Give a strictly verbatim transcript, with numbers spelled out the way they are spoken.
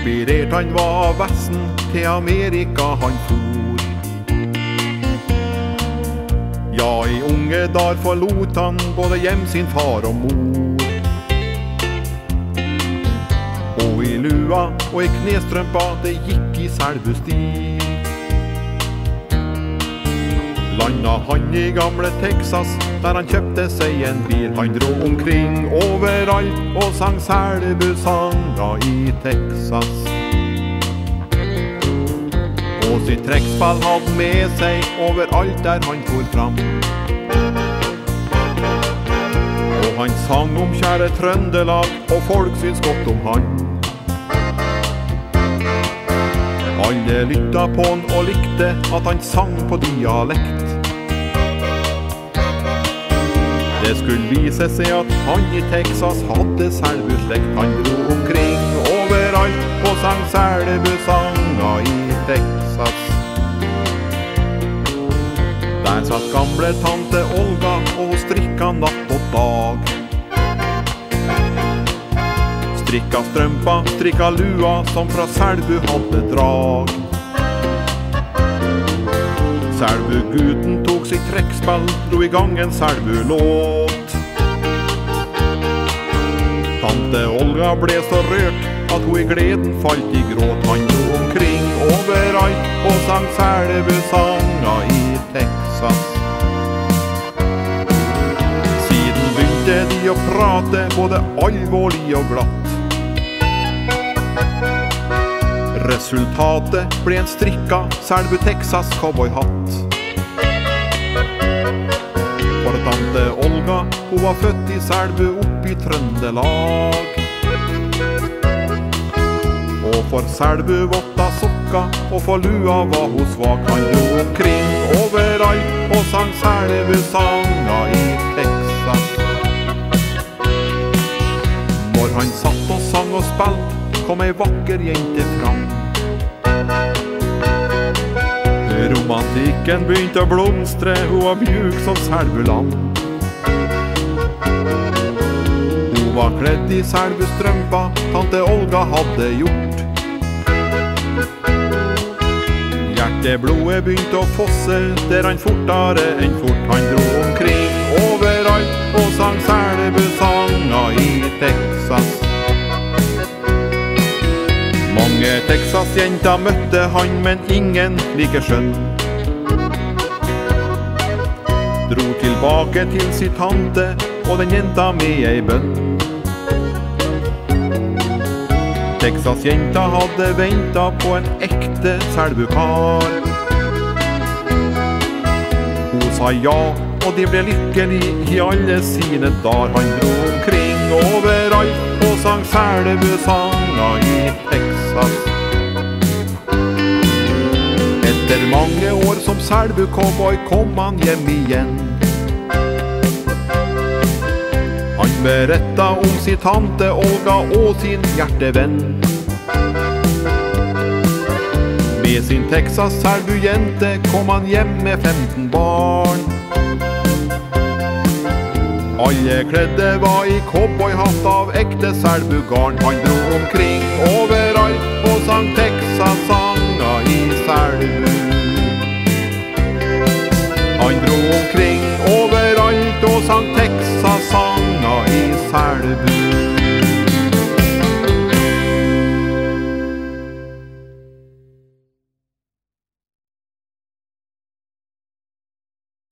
Inspirert han var Vesten, til Amerika han for. Ja, i unge dar forlot han både hjem sin far og mor. Og i lua og i knestrømpa, det gikk i Selbu-stil. Landa han i gamle Texas, der han kjøpte seg en bil. Han dro omkring overalt og sang Selbu-sanger i Texas. Og sitt trekkspill hadde med seg overalt der han for fram. Og han sang om kjære Trøndelag, og folk syns godt om han. Alle lytta på han og likte at han sang på dialekt. Det skulle vise seg at han i Texas hadde Selbu-slekt. Han dro omkring overalt og sang Selbu-sanger i Texas. Der satt gamle tante Olga og strikka natt og dag. Strikka strømpa, strikka lua som fra Selbu hadde drag. Selbu-guten tok sitt trekkspill, dro i gang en Selbu-låt. Tante Olga ble så rørt at hun i gleden falt i gråt. Han dro omkring overalt og sang Selbu-sanger i Texas. Siden begynte de å prate både alvorlig og glatt. Resultatet ble en strikka Selbu-Texas cowboyhatt. For tante Olga, hun var født i Selbu opp i Trøndelag. Og for Selbu votta sokka, og for lua var hun svak. Han dro omkring overalt og sang Selbu-sanger i Texas. Når han satt og sang og spilt, kom ei vakker jente fram. Romantikken begynte å blomstre, hun var mjuk som Selbu-land. Hun var kledd i Selbu-strømpa, tante Olga hadde gjort. Hjerteblodet begynte å fosse, der han fortere enn fort. Han dro omkring overalt og sang Selbu-sanger i Texas. Mange Texas-jenter møtte han, men ingen like skjønn. Dro tilbake til sin tante, og den jenta med ei bønn. Texas-jenta hadde ventet på en ekte Selbu-kar. Hun sa ja, og de ble lykkelig i alle sine dar. Han dro omkring overalt og sang Selbu-sanger i Texas. Etter mange år som Selbu-cowboy kom han hjem igjen. Han berettet om sin tante Olga og sin hjertevenn. Med sin Texas-Selbu-jente kom han hjem med femten barn. Alle kledde var i cowboyhatt av ekte Selbu-garn. Han dro omkring overalt og sang Texas-sanger i Selbu. Han dro omkring overalt og sang Texas-sanger i Selbu.